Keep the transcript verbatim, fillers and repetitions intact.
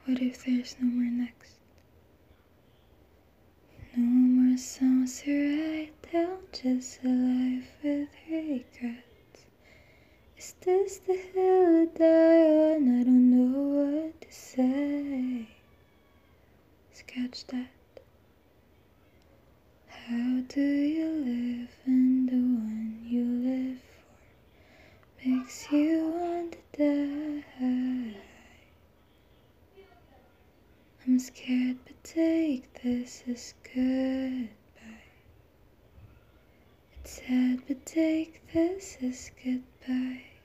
What if there's no more next? No more songs to write down, just a life with regrets. Is this the hill to die on? I don't know what to say. Sketch that. How do you live when the one you live for makes you want to die? I'm scared, but take this as goodbye. It's sad, but take this as goodbye.